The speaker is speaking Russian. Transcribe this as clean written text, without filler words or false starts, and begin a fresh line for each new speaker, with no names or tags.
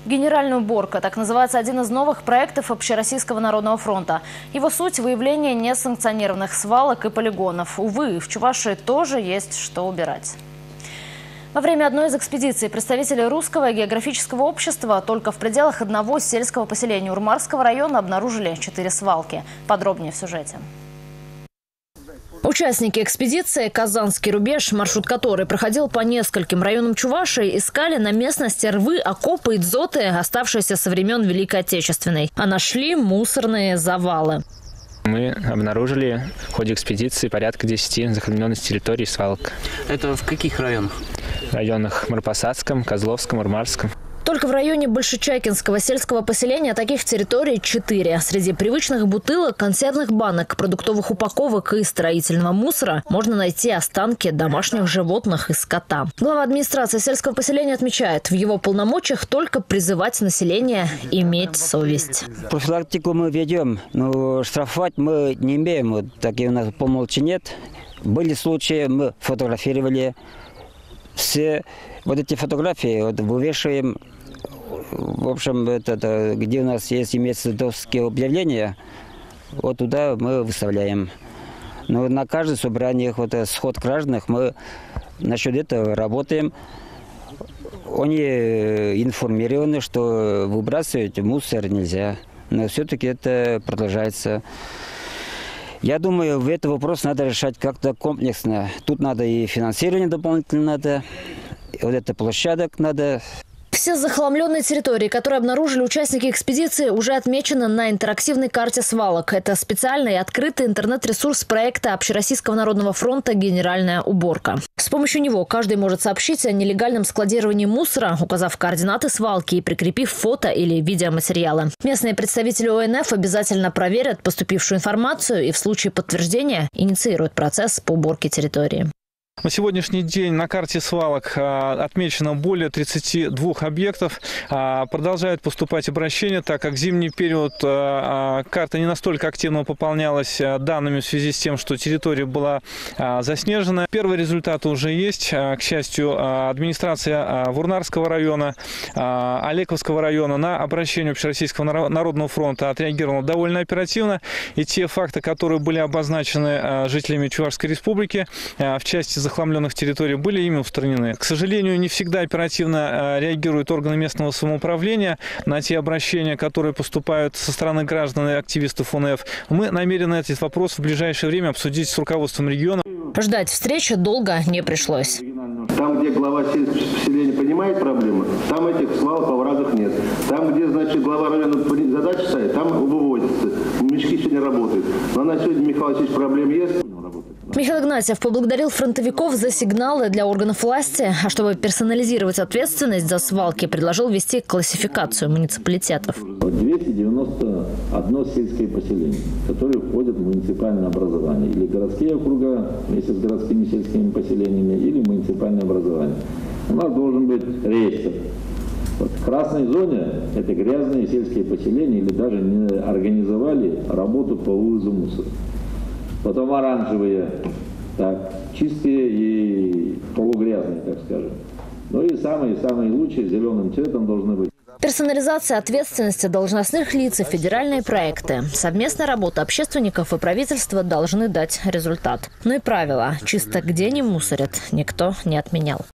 Генеральная уборка – так называется один из новых проектов Общероссийского народного фронта. Его суть – выявление несанкционированных свалок и полигонов. Увы, в Чувашии тоже есть что убирать. Во время одной из экспедиций представители Русского географического общества только в пределах одного сельского поселения Урмарского района обнаружили 4 свалки. Подробнее в сюжете. Участники экспедиции «Казанский рубеж», маршрут которой проходил по нескольким районам Чувашии, искали на местности рвы, окопы и дзоты, оставшиеся со времен Великой Отечественной. А нашли мусорные завалы.
Мы обнаружили в ходе экспедиции порядка 10 захламленных территорий свалок.
Это в каких районах?
В районах Марпасадском, Козловском, Урмарском.
Только в районе Большечакинского сельского поселения таких территорий 4. Среди привычных бутылок, консервных банок, продуктовых упаковок и строительного мусора можно найти останки домашних животных и скота. Глава администрации сельского поселения отмечает, в его полномочиях только призывать население иметь совесть.
Профилактику мы ведем, но штрафовать мы не имеем. Вот такие у нас помолчи нет. Были случаи, мы фотографировали. Все вот эти фотографии вывешиваем. В общем, где у нас имеются доски объявления, вот туда мы выставляем. Но на каждом собрании, сход граждан, мы насчет этого работаем. Они информированы, что выбрасывать мусор нельзя. Но все-таки это продолжается. Я думаю, в этот вопрос надо решать как-то комплексно. Тут надо и финансирование дополнительно надо, и вот это площадок надо.
Все захламленные территории, которые обнаружили участники экспедиции, уже отмечены на интерактивной карте свалок. Это специальный открытый интернет-ресурс проекта Общероссийского народного фронта «Генеральная уборка». С помощью него каждый может сообщить о нелегальном складировании мусора, указав координаты свалки и прикрепив фото или видеоматериалы. Местные представители ОНФ обязательно проверят поступившую информацию и в случае подтверждения инициируют процесс по уборке территории.
На сегодняшний день на карте свалок отмечено более 32 объектов. Продолжают поступать обращения, так как в зимний период карта не настолько активно пополнялась данными в связи с тем, что территория была заснежена. Первые результаты уже есть. К счастью, администрация Урмарского района, Олековского района на обращение Общероссийского народного фронта отреагировала довольно оперативно. И те факты, которые были обозначены жителями Чувашской республики в части захламленных территорий, были ими устранены. К сожалению, не всегда оперативно реагируют органы местного самоуправления на те обращения, которые поступают со стороны граждан и активистов ОНФ. Мы намерены этот вопрос в ближайшее время обсудить с руководством региона.
Ждать встречи долго не пришлось.
Там, где глава сельского поселения понимает проблемы, там этих свалок, оврагов нет. Там, где, глава района задачи ставит, там вывозится. Мешки сегодня работают. Но на сегодня, Михаил Васильевич, проблем есть.
Михаил Игнатьев поблагодарил фронтовиков за сигналы для органов власти, а чтобы персонализировать ответственность за свалки, предложил ввести классификацию муниципалитетов.
291 сельское поселение, которые входят в муниципальное образование. Или городские округа вместе с городскими сельскими поселениями, или муниципальное образование. У нас должен быть реестр. В красной зоне это грязные сельские поселения или даже не организовали работу по вывозу мусора. Потом оранжевые, так, чистые и полугрязные, так скажем. Ну и самые лучшие зеленым цветом должны быть.
Персонализация ответственности должностных лиц и федеральные проекты. Совместная работа общественников и правительства должны дать результат. Но и правила «чисто где не мусорят» никто не отменял.